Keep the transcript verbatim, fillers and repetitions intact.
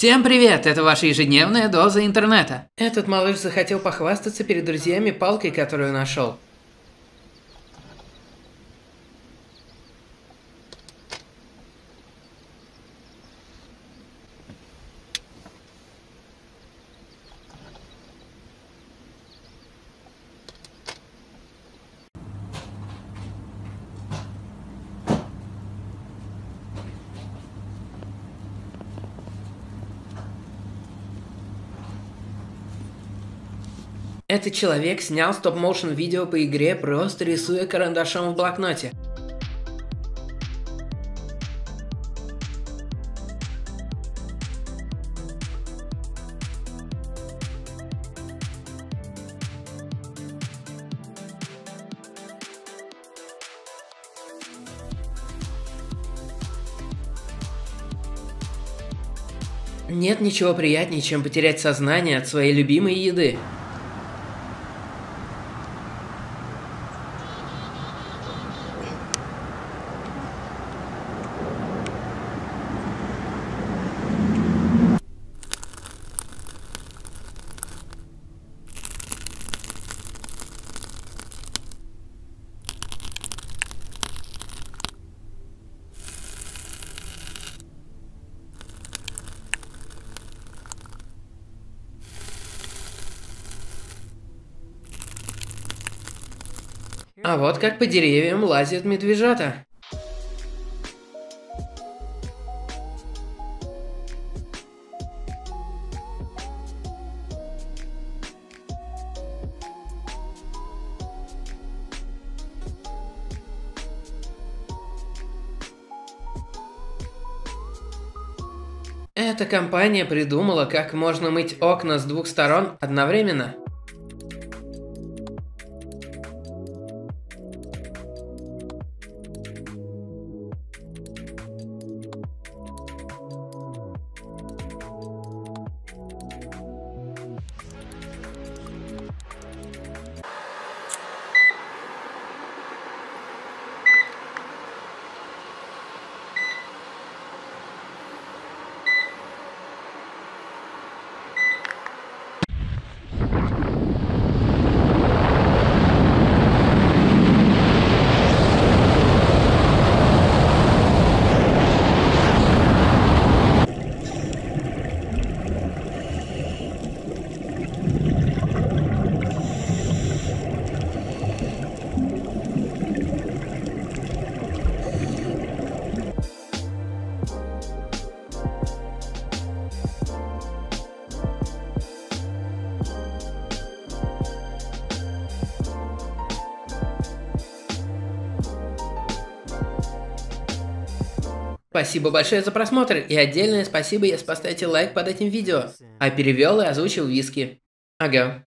Всем привет! Это ваша ежедневная доза интернета. Этот малыш захотел похвастаться перед друзьями палкой, которую нашел. Этот человек снял стоп-моушен видео по игре, просто рисуя карандашом в блокноте. Нет ничего приятнее, чем потерять сознание от своей любимой еды. А вот как по деревьям лазят медвежата. Эта компания придумала, как можно мыть окна с двух сторон одновременно. Спасибо большое за просмотр, и отдельное спасибо, если поставите лайк под этим видео. А перевел и озвучил Виски. Ага.